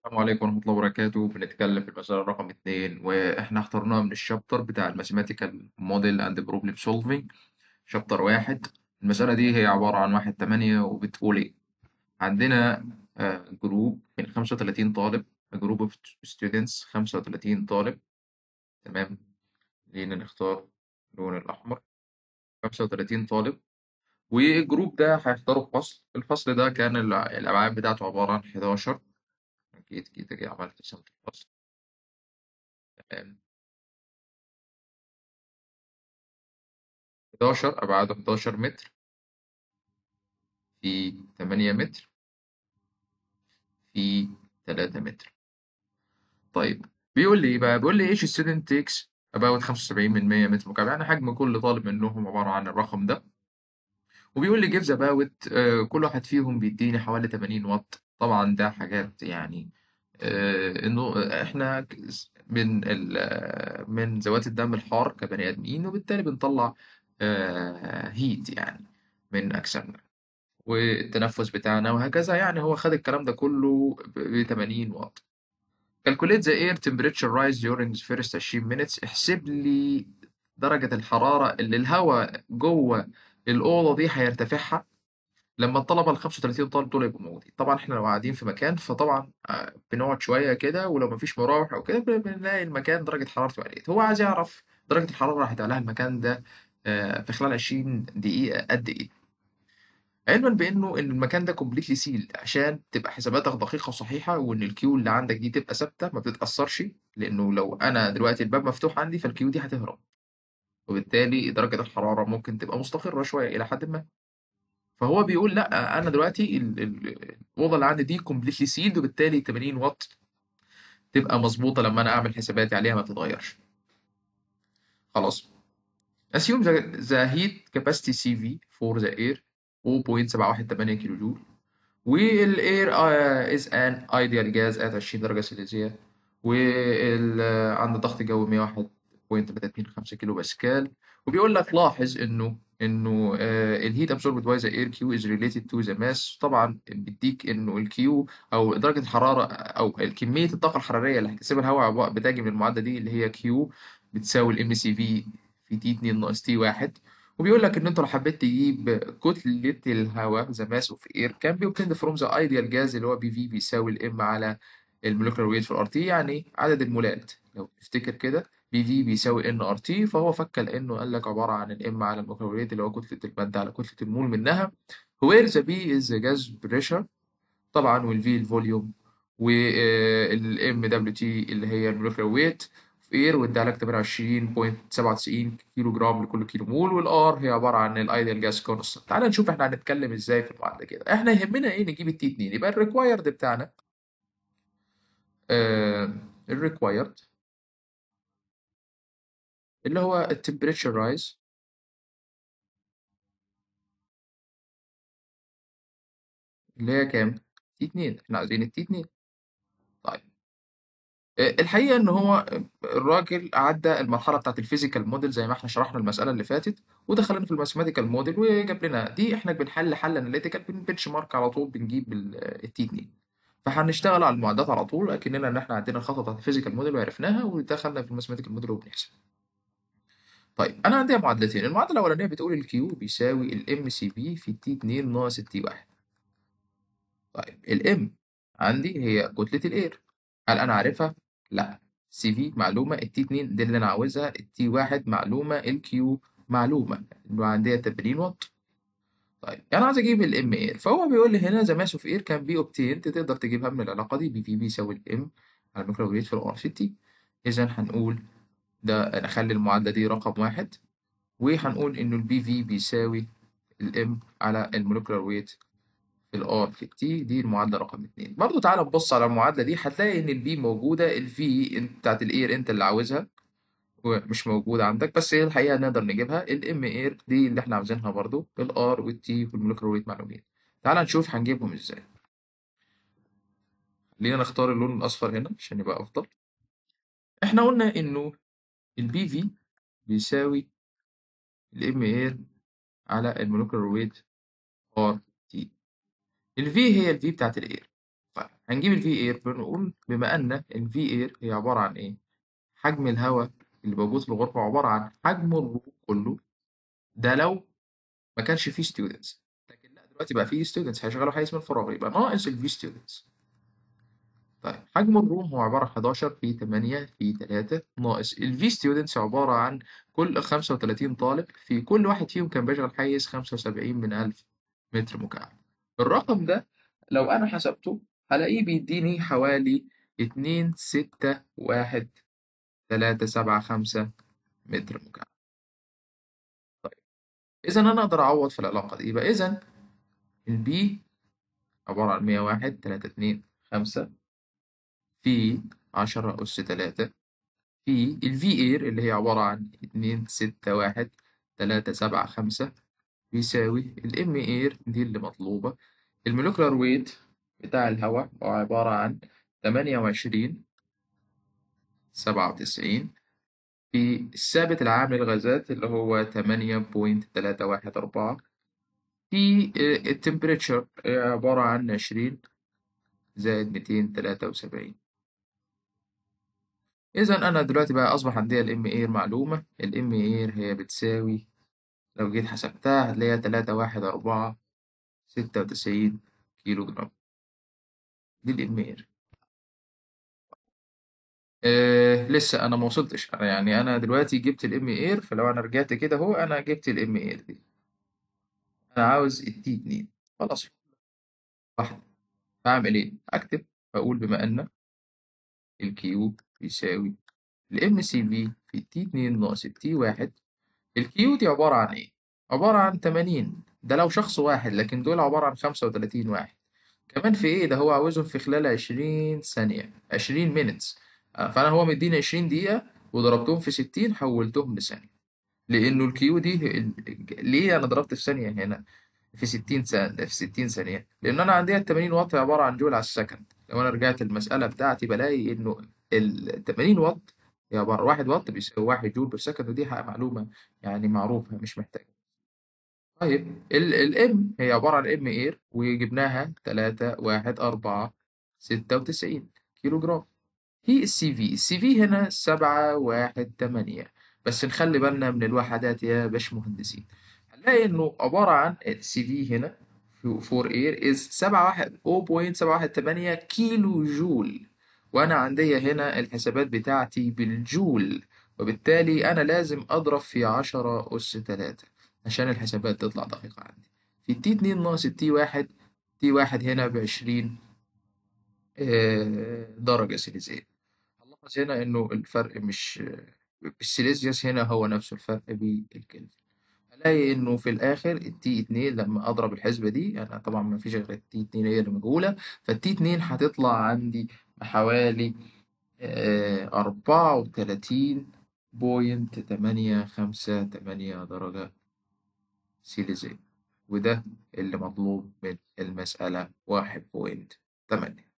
السلام عليكم ورحمة الله وبركاته. بنتكلم في المسألة رقم 2 وإحنا اخترناها من الشابتر بتاع الماثيماتيكال موديل أند بروبلم سولفينج. شابتر 1. المسألة دي هي عبارة عن 1/8 وبتقول إيه؟ عندنا جروب من 35 طالب، جروب اوف ستودنتس 35 طالب. تمام. خلينا نختار اللون الأحمر. 35 طالب، والجروب ده هيختاروا فصل. الفصل ده كان الأبعاد بتاعته عبارة عن 11. أكيد كده عملت رسمة الفصل. تمام. 11 أبعاده 11 متر في 8 متر في 3 متر. طيب، بيقول لي إيه بقى؟ بيقول لي each student takes about 75% متر مكعب، يعني حجم كل طالب منهم عبارة عن الرقم ده. وبيقول لي gives about كل واحد فيهم بيديني حوالي 80 واط. طبعا ده حاجات يعني إنه إحنا من ذوات الدم الحار كبني آدمين، وبالتالي بنطلع هيت يعني من أجسامنا والتنفس بتاعنا وهكذا. يعني هو خد الكلام ده كله ب 80 واط. calculate the air temperature rise during the first 20 minutes. احسب لي درجة الحرارة اللي الهواء جوه الأوضة دي هيرتفعها لما الطلبة ال 35 طالب دول يبقوا موجودين. طبعا احنا لو قاعدين في مكان فطبعا بنقعد شوية كده، ولو مفيش مراوح أو كده بنلاقي المكان درجة حرارته قليلة. هو عايز يعرف درجة الحرارة اللي هتعلى المكان ده في خلال 20 دقيقة قد إيه. علما بانه ان المكان ده كومبليتلي سيلد عشان تبقى حساباتك دقيقه وصحيحه، وان الكيو اللي عندك دي تبقى ثابته ما بتتاثرش، لانه لو انا دلوقتي الباب مفتوح عندي فالكيو دي هتهرب، وبالتالي درجه الحراره ممكن تبقى مستقره شويه الى حد ما. فهو بيقول لا، انا دلوقتي الاوضه اللي عندي دي كومبليتلي سيلد، وبالتالي 80 واط تبقى مظبوطه لما انا اعمل حساباتي عليها ما تتغيرش. خلاص. assume the heat capacity CV for the air 0.718 كيلو جول، والاير از ان ايديال جاز ات 20 درجه سيليزيه، وعند ضغط جو 101.325 كيلو باسكال. وبيقول لك لاحظ انه الهيت ابسوربد باي ذا اير كيو از ريليتد تو ذا ماس. طبعا بيديك انه الكيو او درجه الحراره او كميه الطاقه الحراريه اللي هتكتسبها الهواء بتاجي من المعادله دي اللي هي كيو بتساوي الام سي في تي 2 ناقص تي 1. وبيقول لك ان انت لو حبيت تجيب كتلة الهواء ذا ماس اوف اير كان بي obtained فروم ذا ايديال جاز اللي هو بي في بيساوي الام على المولكيولر ويت في الار تي، يعني عدد المولات. لو تفتكر كده بي في بيساوي ان ار تي، فهو فك لانه قال لك عباره عن الام على المولكيولر ويت اللي هو كتله الماده على كتله المول منها. وير ذا بي از ذا جاز بريشر طبعا، والفي الفوليوم، والام دبليو تي اللي هي المولكيولر ويت في اير، وادى لك 28.97 كيلو جرام لكل كيلو مول. والار هي عباره عن الايديال جاس كونستانت. تعال نشوف احنا هنتكلم ازاي في المعادله كده. احنا يهمنا ايه؟ نجيب التي 2. يبقى الريكوايرد بتاعنا الريكوايرد اللي هو التمبريتشر رايز اللي هي كام؟ تي 2. احنا عايزين التي 2. طيب، الحقيقة إن هو الراجل عدى المرحلة بتاعت الفيزيكال موديل زي ما احنا شرحنا المسألة اللي فاتت، ودخلنا في الماثيماتيكال موديل وجاب لنا دي. احنا بنحل حل اناليتيكال، بنبنش مارك على طول، بنجيب التي 2. فهنشتغل على المعادلات على طول اكننا ان احنا عندنا الخطوه بتاعت الفيزيكال موديل وعرفناها، ودخلنا في الماثيماتيكال موديل وبنحسب. طيب، انا عندي معادلتين. المعادله الاولانيه بتقول الكيو بيساوي الام سي بي في تي 2 ناقص التي 1. طيب، الام عندي هي كتلة الاير، هل انا عارفها؟ لا. سي في معلومة، التي 2 دي اللي انا عاوزها، التي 1 معلومة، الكيو معلومة اللي عندها 80 واط. طيب، انا عايز اجيب الام اير، فهو بيقول لي هنا ذا ماس اوف اير كان بي اوبتين. تقدر تجيبها من العلاقة دي، بي في بيساوي الام على الميكروويت في الار في التي. اذا هنقول ده، نخلي المعادلة دي رقم واحد، وهنقول انه البي في بيساوي الام على المولكيولار ويت في الار في التي. دي المعادله رقم اتنين. برضو تعالى نبص على المعادله دي، هتلاقي ان البي موجوده، الفي بتاعت الاير انت اللي عاوزها ومش موجوده عندك، بس هي الحقيقه نقدر نجيبها. الام اير دي اللي احنا عاوزينها برضو، الار والتي والمولكيولر ويت معلومين. تعالى نشوف هنجيبهم ازاي. خلينا نختار اللون الاصفر هنا عشان يبقى افضل. احنا قلنا انه البي في بيساوي الام اير على المولكيولر ويت ار تي. الفي هي الفي بتاعت الاير. طيب، هنجيب ال V air بنقول بما أن ال V air هي عبارة عن إيه؟ حجم الهواء اللي موجود في الغرفة عبارة عن حجم الروم كله، ده لو ما كانش فيه students. لكن لا، دلوقتي بقى فيه students هيشغلوا حيز من الفراغ، يبقى ناقص ال V students. طيب حجم الروم هو عبارة عن 11 في 8 في 3 ناقص ال V students عبارة عن كل 35 طالب، في كل واحد فيهم كان بيشغل حيز 75 من 1000 متر مكعب. الرقم ده لو أنا حسبته هلاقيه بيديني حوالي 2.61375 متر مكعب. طيب إذا أنا أقدر أعوض في العلاقة دي، يبقى إذا البي عبارة عن 101.325 في 10 أس 3 في الفي اير اللي هي عبارة عن 2.61375 بيساوي الام اير دي اللي مطلوبة. المولكيولار ويت بتاع الهواء هو عبارة عن 28.97 في الثابت العام للغازات اللي هو 8.314 في التمبريتشر عبارة عن 20 زائد 273. إذا أنا دلوقتي بقى أصبح عندي الام اير معلومة. الام اير هي بتساوي، لو جيت حسبتها هتلاقيها 31496 كيلو جرام. دي الام اير. لسه انا ما وصلتش، انا يعني انا دلوقتي جبت الام اير، فلو انا رجعت كده اهو انا جبت الام اير دي. انا عاوز التي 2. خلاص، واحدة. هعمل ايه؟ اكتب، بقول بما ان الكيو يساوي الام سي في في التي 2 ناقص التي 1. الكيو دي عبارة عن ايه؟ عبارة عن 80، ده لو شخص واحد، لكن دول عبارة عن 35 واحد. كمان في ايه ده، هو عاوزهم في خلال 20 ثانية، 20 minutes. فأنا هو مديني 20 دقيقة وضربتهم في 60 حولتهم لثانية. لأنه الكيو دي ليه أنا ضربت في ثانية هنا في 60 ثانية، في 60 ثانية؟ لأن أنا عندي ال 80 واط عبارة عن جول على السكند. لو أنا رجعت المسألة بتاعتي بلاقي إنه ال 80 واط هي عبارة 1 واط بيساوي 1 جول بير سكند، ودي معلومة يعني معروفة مش محتاجة. طيب الام هي عبارة عن ام اير وجبناها 31496 كيلو جرام. هي السي في هنا 718. بس نخلي بالنا من الوحدات يا باشمهندسين. هنلاقي انه عبارة عن السي في هنا فور اير از 0.718 كيلو جول، وانا عندي هنا الحسابات بتاعتي بالجول، وبالتالي انا لازم اضرب في 10 اس 3 عشان الحسابات تطلع دقيقة عندي. في التي 2 ناقص التي 1، تي 1 هنا ب20 درجة سيليزية. هنلاحظ هنا إنه الفرق مش بالسيليزيوس، هنا هو نفسه الفرق بالكلفن. هلاقي إنه في الآخر التي 2 لما أضرب الحسبة دي، أنا طبعا ما فيش غير التي 2 هي اللي مجهولة، فالتي 2 هتطلع عندي بحوالي 34.858 درجة سيليزية. وده اللي مطلوب من المسألة 1.8.